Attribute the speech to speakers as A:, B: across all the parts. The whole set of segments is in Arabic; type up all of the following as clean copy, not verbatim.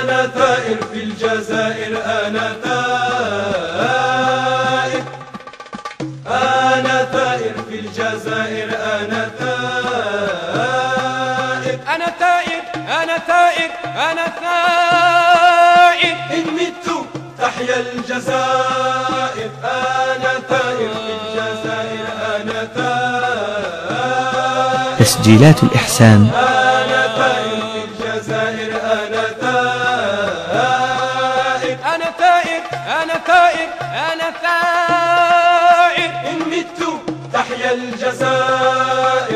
A: أنا ثائر في الجزائر، أنا ثائر، أنا ثائر في الجزائر، أنا ثائر،
B: أنا ثائر، أنا ثائر، أنا ثائر،
A: إن مت تحيا الجزائر، أنا ثائر في الجزائر، أنا ثائر.
C: تسجيلات الإحسان.
A: أنا ثائر في الجزائر، أنا ثائر،
B: أنا ثائر، أنا ثائر، أنا ثائر،
A: إن مت تحيا الجزائر.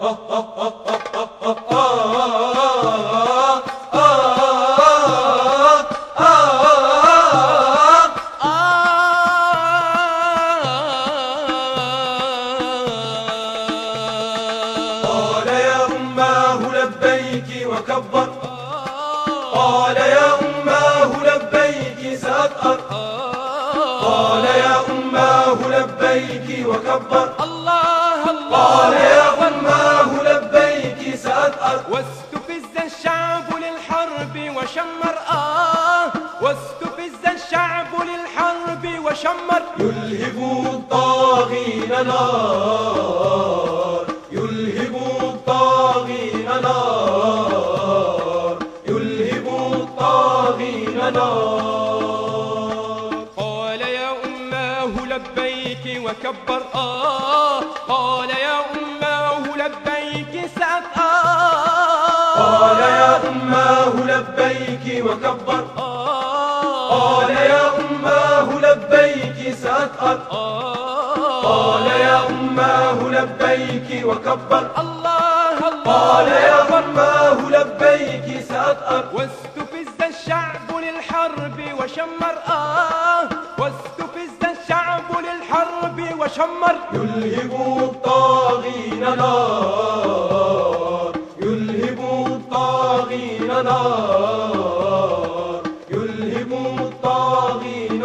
A: قال يا أماه لبيك وكبر، قال يا أماه لبيك سأطأر، قال يا أماه لبيك وكبر،
B: الله الله،
A: قال يا أماه لبيك سأطأر.
B: واستفز الشعب للحرب وشمر واستفز الشعب للحرب وشمر،
A: يلهب الطاغين نار، يلهب الطاغين نار، يلهب الطاغين نار.
B: قال يا أماه لبيك وكبر، قال يا أماه لبيك سأطأر،
A: قال يا أماه لبيك وكبر، قال يا أماه لبيك سأطأر، قال يا أماه لبيك وكبر،
B: الله الله،
A: قال يا أماه لبيك سأطأر.
B: واستفز الشعب للحرب وشمر، واستفز الشعب للحرب وشمر،
A: يلهب الطاغين نار، يلهب الطاغين نار، يلهب الطاغين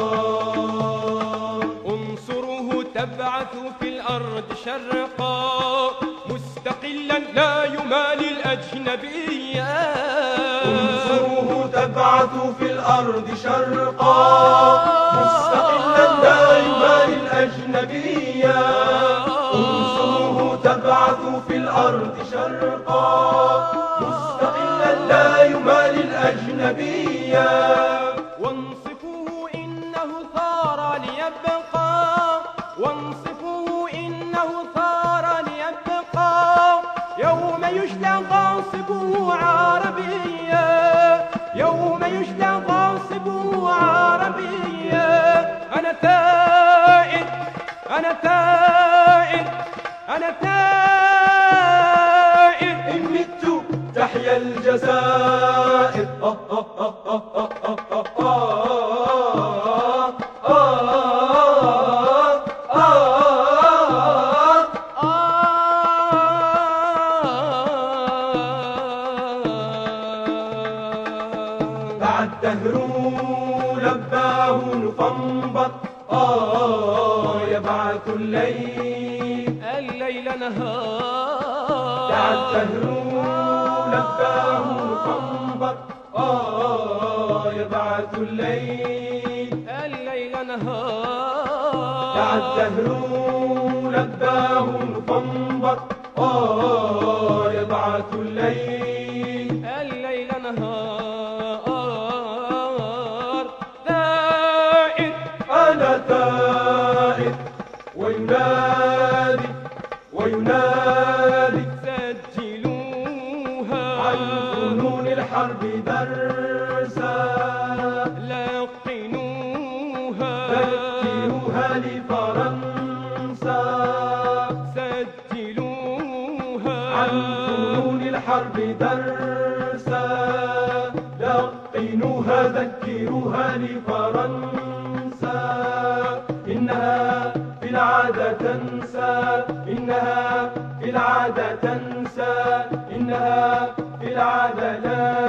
A: نار.
B: انصره تبعث في الأرض شرقا مستقلا لا يمالي الأجنبية،
A: انصره تبعث في الأرض شرقا مستقلا لا يبالي الأجنبية، انصره تبعث في الأرض شرقا مستقلا لا يبالي الأجنبية.
B: وانصفوه إنه ثار ليبقى، وانصفوه إنه ثار ليبقى، يوم يجلى غاصبه عربيا، يوم يجلى غاصبه عربيا. أنا ثائر، أنا ثائر، أنا ثائر،
A: إن مت تحيا الجزائر. دعا الدهر لباه نفنبط، يبعث الليل
B: نهار،
A: دعا الدهر لباه نفنبط، يبعث الليل
B: نهار،
A: دعا الدهر لباه نفنبط، يبعث الليل
B: نهار. ثائر،
A: أنا ثائر، وينادي وينادي
B: سجلوها
A: عن فنون الحرب درسا،
B: لقنوها
A: ذكروها لفرنسا،
B: سجلوها
A: عن فنون الحرب درسا، لقنوها ذكروها لفرنسا. إنها في العادة تنسى، إنها في العادة تنسى، إنها في العادة لا